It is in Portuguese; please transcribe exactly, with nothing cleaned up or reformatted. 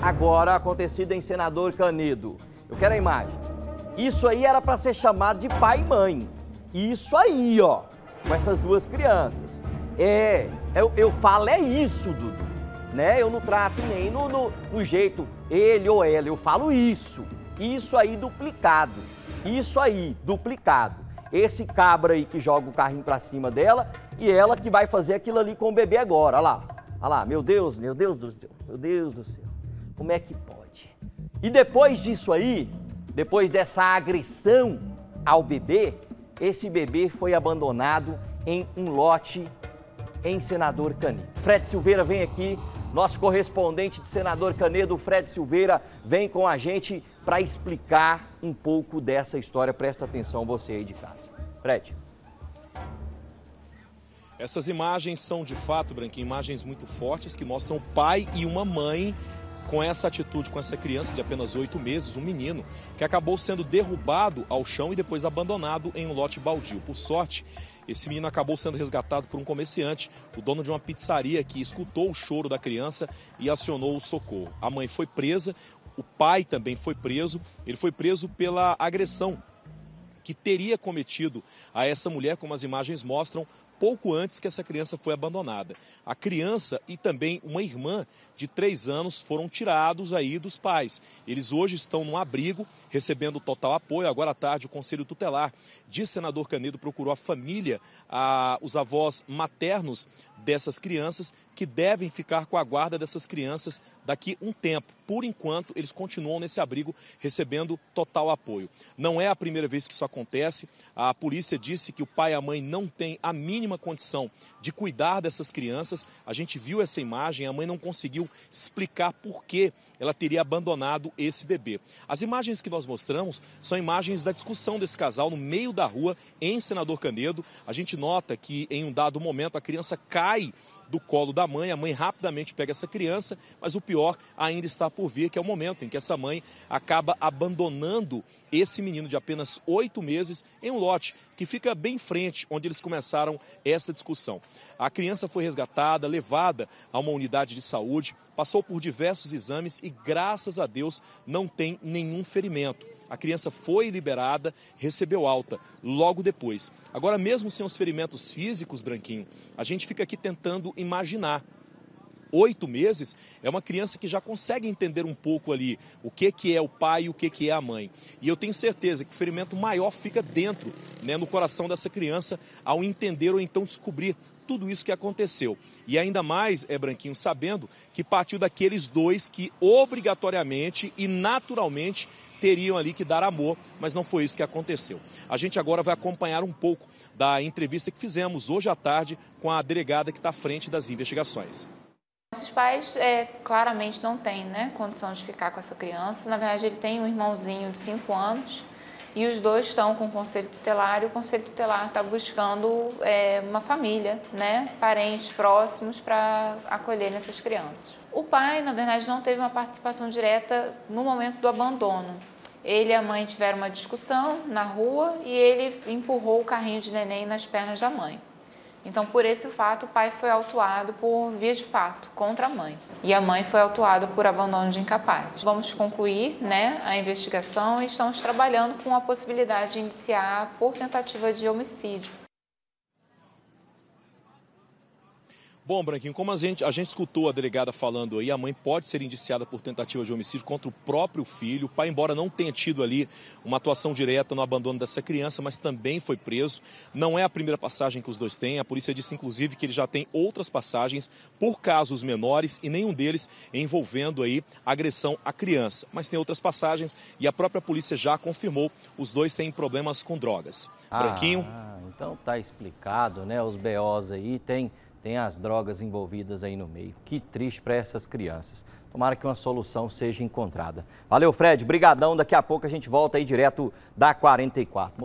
agora acontecido em Senador Canedo. Eu quero a imagem. Isso aí era para ser chamado de pai e mãe. Isso aí, ó, com essas duas crianças. É, eu, eu falo é isso, Dudu, né? Eu não trato nem no, no, no jeito ele ou ela, eu falo isso. Isso aí duplicado. Isso aí, duplicado. Esse cabra aí que joga o carrinho pra cima dela e ela que vai fazer aquilo ali com o bebê agora. Olha lá, olha lá, meu Deus, meu Deus do céu, meu Deus do céu. Como é que pode? E depois disso aí, depois dessa agressão ao bebê, esse bebê foi abandonado em um lote em Senador Canedo. Fred Silveira vem aqui, nosso correspondente de Senador Canedo, Fred Silveira, vem com a gente para explicar um pouco dessa história. Presta atenção você aí de casa. Fred. Essas imagens são, de fato, Branquinho, imagens muito fortes que mostram o pai e uma mãe com essa atitude, com essa criança de apenas oito meses, um menino, que acabou sendo derrubado ao chão e depois abandonado em um lote baldio. Por sorte, esse menino acabou sendo resgatado por um comerciante, o dono de uma pizzaria, que escutou o choro da criança e acionou o socorro. A mãe foi presa, o pai também foi preso, ele foi preso pela agressão que teria cometido a essa mulher, como as imagens mostram, pouco antes que essa criança foi abandonada. A criança e também uma irmã de três anos foram tirados aí dos pais. Eles hoje estão num abrigo, recebendo total apoio. Agora à tarde, o Conselho Tutelar de Senador Canedo procurou a família, a, os avós maternos dessas crianças, que devem ficar com a guarda dessas crianças daqui um tempo. Por enquanto, eles continuam nesse abrigo recebendo total apoio. Não é a primeira vez que isso acontece. A polícia disse que o pai e a mãe não têm a mínima condição de cuidar dessas crianças. A gente viu essa imagem, a mãe não conseguiu explicar por que ela teria abandonado esse bebê. As imagens que nós mostramos são imagens da discussão desse casal no meio da rua, em Senador Canedo. A gente nota que em um dado momento a criança cai do colo da mãe, a mãe rapidamente pega essa criança, mas o pior ainda está por vir, que é o momento em que essa mãe acaba abandonando esse menino de apenas oito meses em um lote que fica bem em frente, onde eles começaram essa discussão. A criança foi resgatada, levada a uma unidade de saúde, passou por diversos exames e, graças a Deus, não tem nenhum ferimento. A criança foi liberada, recebeu alta logo depois. Agora, mesmo sem os ferimentos físicos, Branquinho, a gente fica aqui tentando imaginar. Oito meses é uma criança que já consegue entender um pouco ali o que, que é o pai e o que, que é a mãe. E eu tenho certeza que o ferimento maior fica dentro, né, no coração dessa criança, ao entender ou então descobrir tudo isso que aconteceu. E ainda mais, é Branquinho, sabendo que partiu daqueles dois que obrigatoriamente e naturalmente teriam ali que dar amor, mas não foi isso que aconteceu. A gente agora vai acompanhar um pouco da entrevista que fizemos hoje à tarde com a delegada que está à frente das investigações. Esses pais é, claramente não têm, né, condição de ficar com essa criança. Na verdade, ele tem um irmãozinho de cinco anos e os dois estão com o Conselho Tutelar e o Conselho Tutelar está buscando é, uma família, né, parentes próximos para acolher essas crianças. O pai, na verdade, não teve uma participação direta no momento do abandono. Ele e a mãe tiveram uma discussão na rua e ele empurrou o carrinho de neném nas pernas da mãe. Então, por esse fato, o pai foi autuado por via de fato contra a mãe. E a mãe foi autuada por abandono de incapaz. Vamos concluir, né, a investigação e estamos trabalhando com a possibilidade de iniciar por tentativa de homicídio. Bom, Branquinho, como a gente, a gente escutou a delegada falando aí, a mãe pode ser indiciada por tentativa de homicídio contra o próprio filho. O pai, embora não tenha tido ali uma atuação direta no abandono dessa criança, mas também foi preso. Não é a primeira passagem que os dois têm. A polícia disse, inclusive, que ele já tem outras passagens por casos menores e nenhum deles envolvendo aí agressão à criança. Mas tem outras passagens e a própria polícia já confirmou, os dois têm problemas com drogas. Ah, Branquinho? Então tá explicado, né? Os B Os aí tem... Tem as drogas envolvidas aí no meio. Que triste para essas crianças. Tomara que uma solução seja encontrada. Valeu, Fred. Brigadão. Daqui a pouco a gente volta aí direto da quarenta e quatro.